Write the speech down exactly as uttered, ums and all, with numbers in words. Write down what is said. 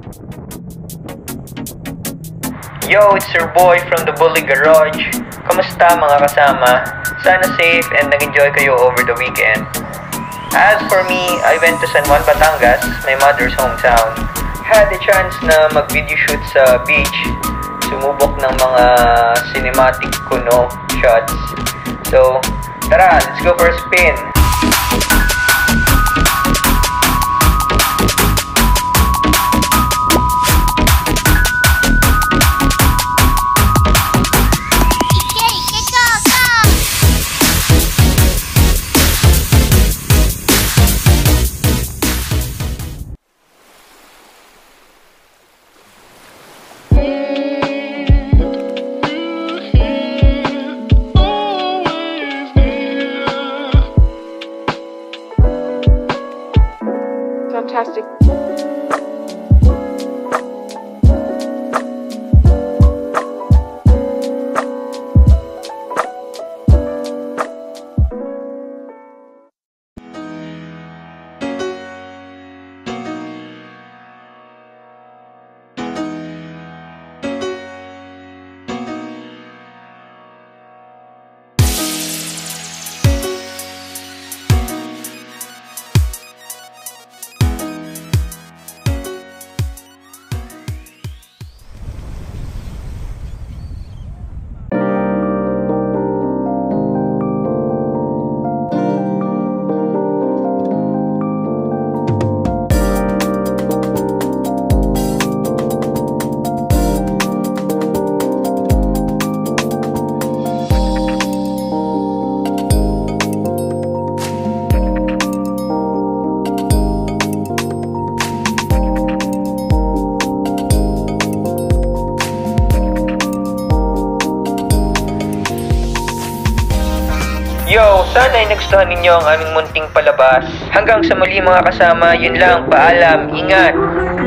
Yo, it's your boy from the Bully Garage. Kamusta mga kasama? Sana safe and nag-enjoy kayo over the weekend. As for me, I went to San Juan Batangas, my mother's hometown. Had a chance na mag-video shoot sa beach. Sumubok ng mga cinematic kuno shots. So, tara, let's go for a spin. Fantastic. Yo, sana ay nagustuhan ninyo ang aming munting palabas. Hanggang sa muli mga kasama, yun lang, paalam, ingat!